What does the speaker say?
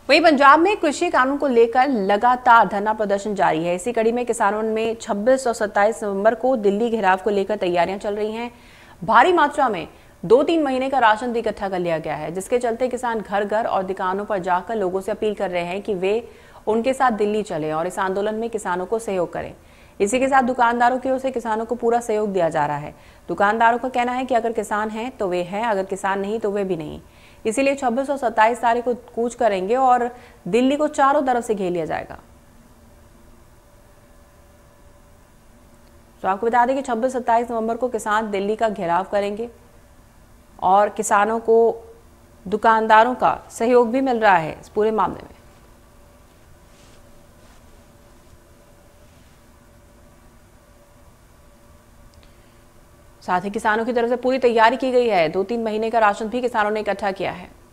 वहीं पंजाब में कृषि कानून को लेकर लगातार धरना प्रदर्शन जारी है। इसी कड़ी में किसानों में 26 और 27 नवंबर को दिल्ली घेराव को लेकर तैयारियां चल रही हैं। भारी मात्रा में 2-3 महीने का राशन भी इकट्ठा कर लिया गया है, जिसके चलते किसान घर घर और दुकानों पर जाकर लोगों से अपील कर रहे हैं कि वे उनके साथ दिल्ली चलें और इस आंदोलन में किसानों को सहयोग करें। इसी के साथ दुकानदारों की ओर से किसानों को पूरा सहयोग दिया जा रहा है। दुकानदारों का कहना है कि अगर किसान हैं तो वे हैं, अगर किसान नहीं तो वे भी नहीं। इसीलिए 26 और 27 तारीख को कूच करेंगे और दिल्ली को चारों तरफ से घेर लिया जाएगा। तो आपको बता दें कि 26-27 नवंबर को किसान दिल्ली का घेराव करेंगे और किसानों को दुकानदारों का सहयोग भी मिल रहा है इस पूरे मामले में। साथ ही किसानों की तरफ से पूरी तैयारी की गई है। 2-3 महीने का राशन भी किसानों ने इकट्ठा किया है।